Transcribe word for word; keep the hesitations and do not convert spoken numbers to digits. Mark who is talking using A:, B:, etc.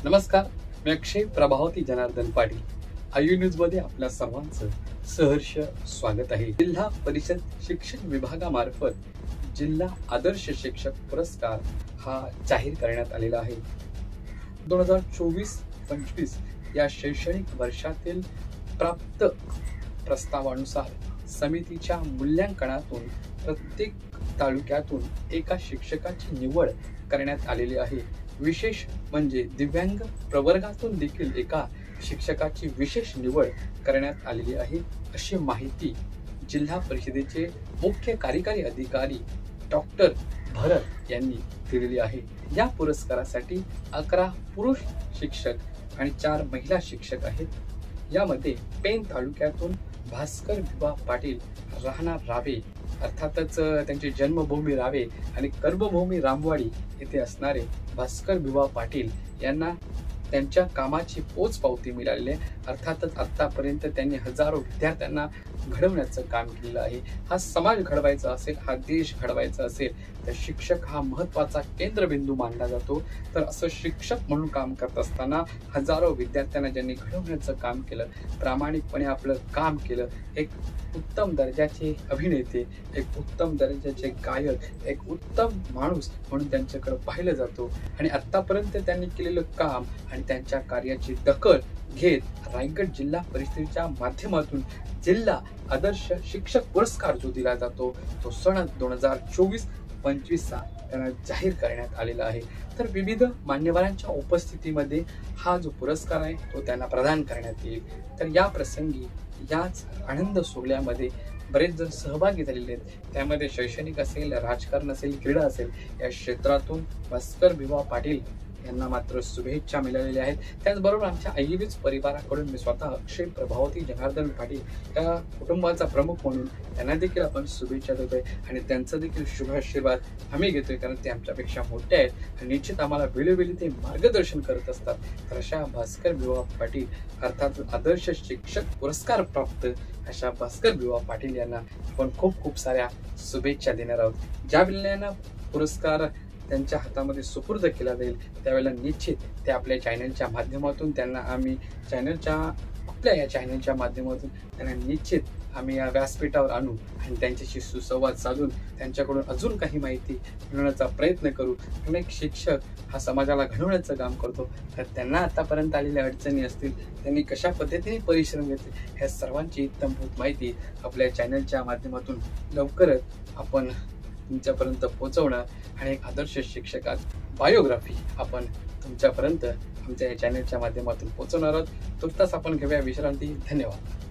A: नमस्कार, मी अक्षय प्रभावती जनार्दन पाटील. आयु न्यूज मध्ये आपल्या सर्वांचं सहर्ष स्वागत आहे. जिल्हा परिषद शिक्षण विभागामार्फत जिल्हा आदर्श शिक्षक पुरस्कार हा जाहीर करण्यात आलेला आहे. दोन हजार चोवीस पंचवीस या शैक्षणिक वर्षातील प्राप्त प्रस्तावानुसार समितीच्या मूल्यांकनातून प्रत्येक तालुक्यातून एका शिक्षकाची निवड करण्यात आलेली आहे. विशेष म्हणजे दिव्यांग प्रवर्गातून देखील एका शिक्षकाची विशेष निवड करण्यात आलेली आहे, अशी माहिती जिल्हा परिषदेचे मुख्य कार्यकारी अधिकारी डॉक्टर भरत यांनी दिलेली आहे. या पुरस्कारासाठी अकरा पुरुष शिक्षक आणि चार महिला शिक्षक आहेत. यामध्ये पेन तालुक्यातून भास्कर भिवा पाटील, राहणार रावे, अर्थातच त्यांची जन्मभूमी रावे आणि कर्मभूमी रामवाडी येथे असणारे भास्कर भिवा पाटील यांना त्यांच्या कामाची पोचपावती मिळालेली आहे. अर्थातच आतापर्यंत त्यांनी हजारो विद्यार्थ्यांना घडवण्याचं काम केलेलं आहे. हा समाज घडवायचा असेल, हा देश घडवायचा असेल तर शिक्षक हा महत्वाचा केंद्रबिंदू मानला जातो. तर असं शिक्षक म्हणून काम करत असताना हजारो विद्यार्थ्यांना ज्यांनी घडवण्याचं काम केलं, प्रामाणिकपणे आपलं काम केलं, एक उत्तम दर्जाचे अभिनेते, एक उत्तम दर्जाचे गायक, एक उत्तम माणूस म्हणून त्यांच्याकडे पाहिलं जातो. आणि आतापर्यंत त्यांनी केलेलं काम आणि त्यांच्या कार्याची दखल घेत रायगड जिल्हा परिषदेच्या माध्यमातून जिल्हा आदर्श शिक्षक पुरस्कार जो दिला जातो तो सन दोन हजार चोवीस पंचवीस चा त्यांना जाहीर करण्यात आलेला आहे. तर विविध मान्यवरांच्या उपस्थितीमध्ये हा जो पुरस्कार आहे तो त्यांना प्रदान करण्यात येईल. तर या प्रसंगी याच आनंद सोहळ्यामध्ये बरेच जण सहभागी झालेले आहेत. त्यामध्ये शैक्षणिक असेल, राजकारण असेल, क्रीडा असेल, या क्षेत्रातून भास्कर भिवा पाटील यांना मात्र शुभेच्छा मिळालेल्या आहेत. त्याचबरोबर आमच्या आयुर्वेद परिवाराकडून मी स्वतः अक्षय प्रभावती जनार्दन पाटील या कुटुंबाचा प्रमुख म्हणून त्यांना देखील आपण शुभेच्छा देतोय आणि त्यांचा देखील शुभ आशीर्वाद आम्ही घेतोय, कारण ते आमच्यापेक्षा मोठे आहेत आणि निश्चित आम्हाला वेळोवेळी ते मार्गदर्शन करत असतात. तर अशा भास्कर भिवा पाटील अर्थात आदर्श शिक्षक पुरस्कार प्राप्त अशा भास्कर भिवा पाटील यांना आपण खूप खूप साऱ्या शुभेच्छा देणार आहोत. ज्या वेळेला पुरस्कार त्यांच्या हातामध्ये सुपूर्द केला जाईल त्यावेळेला निश्चित ते आपल्या चॅनलच्या माध्यमातून त्यांना आम्ही चॅनलच्या आपल्या या चॅनलच्या माध्यमातून त्यांना निश्चित आम्ही या व्यासपीठावर आणू आणि त्यांच्याशी सुसंवाद साधून त्यांच्याकडून अजून काही माहिती मिळवण्याचा प्रयत्न करू. कारण एक शिक्षक हा समाजाला घडवण्याचं काम करतो, तर त्यांना आतापर्यंत आलेल्या अडचणी असतील, त्यांनी कशा पद्धतीने परिश्रम घेतले, ह्या सर्वांची इत्तमभूत माहिती आपल्या चॅनलच्या माध्यमातून लवकरच आपण तुमच्यापर्यंत पोहोचवणं आणि एक आदर्श शिक्षकात बायोग्राफी आपण तुमच्यापर्यंत आमच्या या चॅनलच्या माध्यमातून पोहोचवणार आहोत. तुर्तास आपण घेऊया विश्रांती. धन्यवाद.